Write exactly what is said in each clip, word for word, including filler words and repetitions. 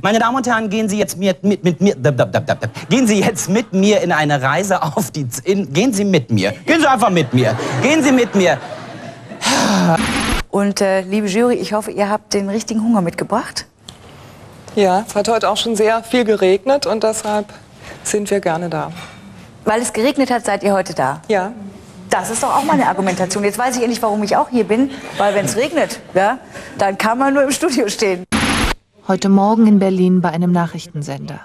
Meine Damen und Herren, gehen Sie jetzt mit, mit, mit mir, gehen Sie jetzt mit mir in eine Reise auf die, in, gehen Sie mit mir, gehen Sie einfach mit mir, gehen Sie mit mir. Und äh, liebe Jury, ich hoffe, ihr habt den richtigen Hunger mitgebracht. Ja, es hat heute auch schon sehr viel geregnet und deshalb sind wir gerne da. Weil es geregnet hat, seid ihr heute da? Ja. Das ist doch auch mal eine Argumentation. Jetzt weiß ich endlich, warum ich auch hier bin. Weil wenn es regnet, ja, dann kann man nur im Studio stehen. Heute Morgen in Berlin bei einem Nachrichtensender.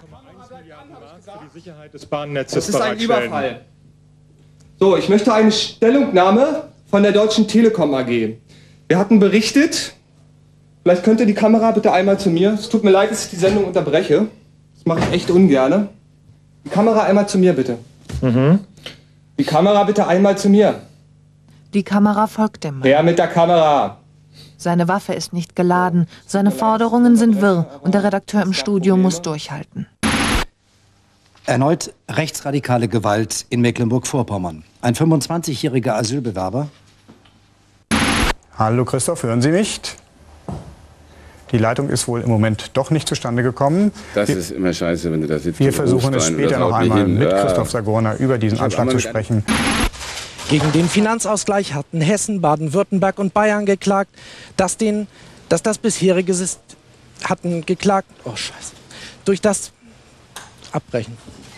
Das ist ein Überfall. So, ich möchte eine Stellungnahme von der Deutschen Telekom A G. Wir hatten berichtet, vielleicht könnte die Kamera bitte einmal zu mir. Es tut mir leid, dass ich die Sendung unterbreche. Das mache ich echt ungern. Die Kamera einmal zu mir, bitte. Mhm. Die Kamera bitte einmal zu mir. Die Kamera folgt dem Mann. Wer mit der Kamera? Seine Waffe ist nicht geladen, seine Forderungen sind wirr und der Redakteur im Studio muss durchhalten. Erneut rechtsradikale Gewalt in Mecklenburg-Vorpommern. Ein fünfundzwanzigjähriger Asylbewerber. Hallo Christoph, hören Sie mich? Die Leitung ist wohl im Moment doch nicht zustande gekommen. Das wir, ist immer scheiße, wenn du das jetzt Wir versuchen es später noch einmal mit ja. Christoph Sagorna über diesen Anschlag zu sprechen. Gegen den Finanzausgleich hatten Hessen, Baden-Württemberg und Bayern geklagt, dass, den, dass das bisherige System hatten geklagt, oh Scheiße, durch das Abbrechen.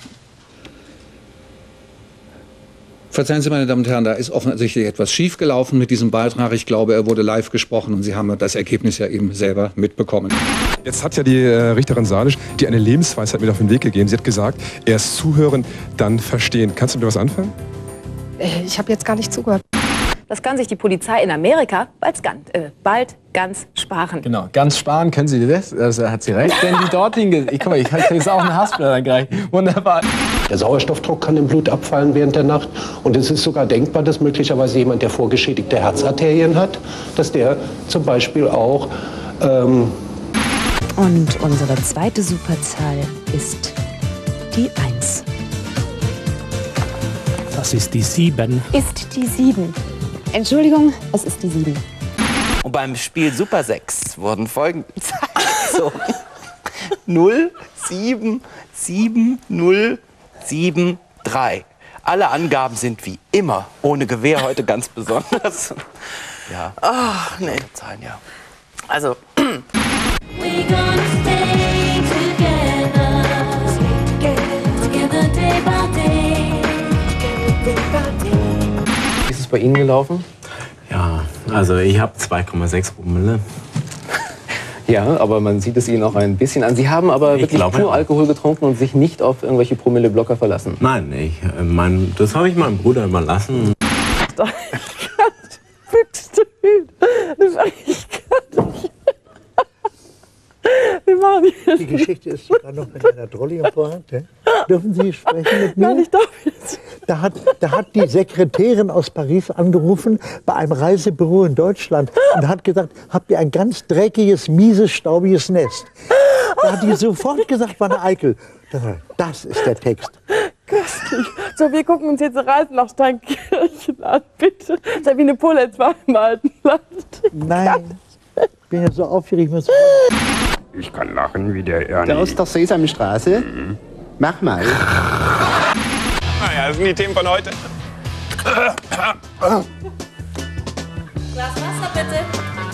Verzeihen Sie, meine Damen und Herren, da ist offensichtlich etwas schiefgelaufen mit diesem Beitrag. Ich glaube, er wurde live gesprochen und Sie haben das Ergebnis ja eben selber mitbekommen. Jetzt hat ja die äh, Richterin Salisch die eine Lebensweisheit mit auf den Weg gegeben. Sie hat gesagt, erst zuhören, dann verstehen. Kannst du mit was anfangen? Ich habe jetzt gar nicht zugehört. Das kann sich die Polizei in Amerika bald ganz, äh, bald ganz sparen. Genau, ganz sparen, können Sie das? Das hat sie recht. Denn die dortigen, ich, guck mal, ich kriege jetzt auch einen Haspler gleich. Wunderbar. Der Sauerstoffdruck kann im Blut abfallen während der Nacht. Und es ist sogar denkbar, dass möglicherweise jemand, der vorgeschädigte Herzarterien hat, dass der zum Beispiel auch... Ähm Und unsere zweite Superzahl ist die eins. Das ist die sieben. Ist die sieben. Entschuldigung, es ist die sieben. Und beim Spiel Super sechs wurden folgende Zahlen gezogen. null sieben sieben null sieben drei. Alle Angaben sind wie immer ohne Gewähr, heute ganz besonders. Ja. Ach, nee, Zahlen, ja. Also. Wie ist es bei Ihnen gelaufen? Ja, also ich habe zwei Komma sechs Promille. Ja, aber man sieht es Ihnen auch ein bisschen an. Sie haben aber Ich wirklich glaube, pur ja. Alkohol getrunken und sich nicht auf irgendwelche Promilleblocker verlassen. Nein, ich, äh, mein, das habe ich meinem Bruder überlassen. Das ich gar nicht. Die Geschichte ist sogar noch mit einer drolligen Pointe. Dürfen Sie sprechen mit mir? Nein, ich darf jetzt. Da hat, da hat die Sekretärin aus Paris angerufen bei einem Reisebüro in Deutschland und hat gesagt, habt ihr ein ganz dreckiges, mieses, staubiges Nest? Da hat die sofort gesagt, war eine Eikel. Das ist der Text. Köstlich. So, wir gucken uns jetzt eine Reise nach Steinkirchen an, bitte. Sabine Polenz war im alten Land. Nein, ich bin ja so aufgeregt. Ich kann lachen wie der Ernie. Der aus der Sesamstraße. Mhm. Mach mal. Naja, das sind die Themen von heute. Glas Wasser, bitte.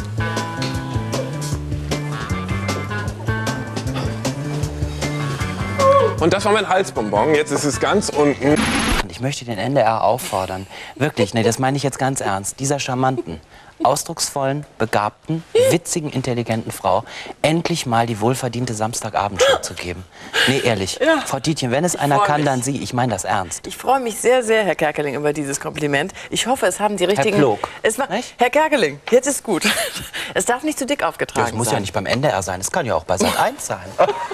Und das war mein Halsbonbon. Jetzt ist es ganz unten. Und ich möchte den N D R auffordern, wirklich, nee, das meine ich jetzt ganz ernst, dieser charmanten, ausdrucksvollen, begabten, witzigen, intelligenten Frau endlich mal die wohlverdiente Samstagabendshow zu geben. Nee, ehrlich, Ja. Frau Tietjen, wenn es einer kann, dann Sie. Ich meine das ernst. Ich freue mich sehr, sehr, Herr Kerkeling, über dieses Kompliment. Ich hoffe, es haben die richtigen... Plog. Es war, Herr Kerkeling, jetzt ist gut. Es darf nicht zu dick aufgetragen Das muss sein. ja nicht beim N D R sein, es kann ja auch bei Sat eins sein.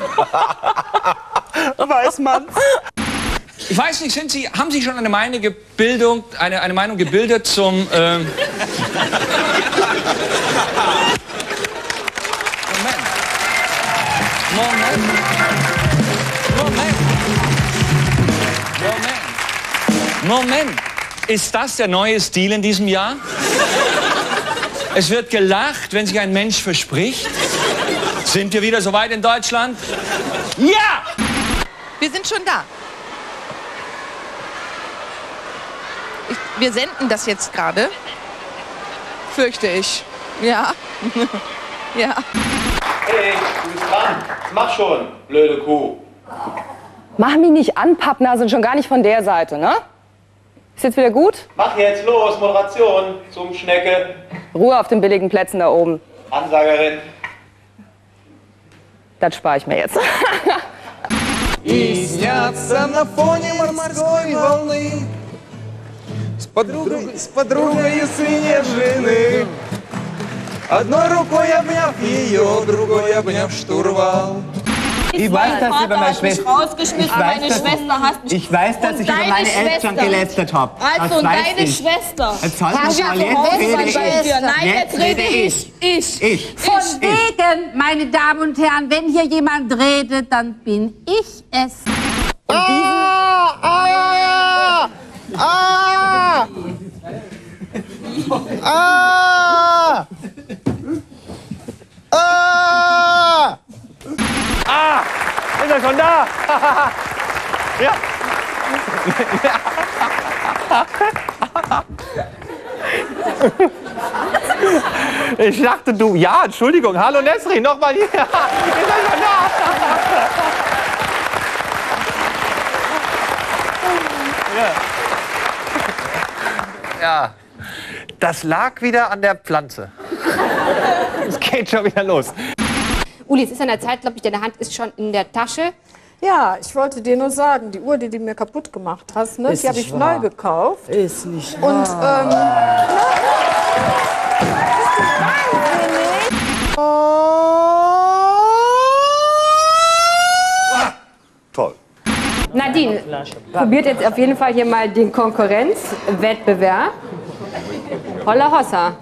Weiß man. Ich weiß nicht, sind Sie, haben Sie schon eine Meinung gebildet, eine, eine Meinung gebildet zum... Ähm Moment. Moment. Moment. Moment. Moment. Ist das der neue Stil in diesem Jahr? Es wird gelacht, wenn sich ein Mensch verspricht. Sind wir wieder so weit in Deutschland? Ja! Wir sind schon da. Ich, wir senden das jetzt gerade. Fürchte ich. Ja. Ja. Hey, du bist dran. Mach schon, blöde Kuh. Mach mich nicht an, Pappnase, und schon gar nicht von der Seite, ne? Ist jetzt wieder gut? Mach jetzt los, Moderation zum Schnecke. Ruhe auf den billigen Plätzen da oben. Ansagerin. Das spare ich mir jetzt. И снятся на фоне морской волны С подругой, с подругой Снежины. Одной рукой обняв ее, другой обняв штурвал. Ich weiß, dass ich über meine Schwester, ich weiß, meine dass, Schwester hasst mich. ich weiß, dass Und ich über deine meine Eltern Schwester. gelästert habe. Also, und deine Schwester. Jetzt halt Herr mich mal, jetzt Hausmann rede bei ich. dir. Nein, jetzt rede ich. Ich. Ich. Von Ich. wegen, meine Damen und Herren, wenn hier jemand redet, dann bin ich es. Ah, ah, ah, ah, ah. Ah, ist er schon da? Ja. Ich dachte, du, ja, Entschuldigung. Hallo Nesrin, nochmal hier. Ist er schon da? Ja. Ja, das lag wieder an der Pflanze. Es geht schon wieder los. Uli, es ist an der Zeit, glaube ich, deine Hand ist schon in der Tasche. Ja, ich wollte dir nur sagen, die Uhr, die du mir kaputt gemacht hast, ne, Ist die habe nicht ich wahr. neu gekauft. Ist nicht Und ähm, Toll. Nadine, probiert jetzt auf jeden Fall hier mal den Konkurrenzwettbewerb. Holla Hossa.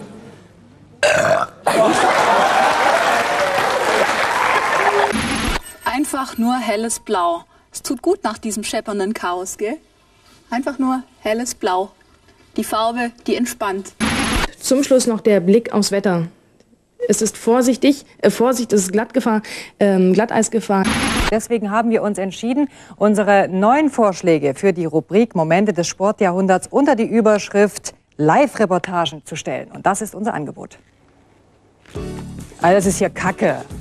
Einfach nur helles Blau. Es tut gut nach diesem scheppernden Chaos, gell? Einfach nur helles Blau. Die Farbe, die entspannt. Zum Schluss noch der Blick aufs Wetter. Es ist vorsichtig, äh, Vorsicht, es ist Glattgefahr, ähm, Glatteisgefahr. Deswegen haben wir uns entschieden, unsere neuen Vorschläge für die Rubrik Momente des Sportjahrhunderts unter die Überschrift Live-Reportagen zu stellen. Und das ist unser Angebot. Also das ist hier Kacke.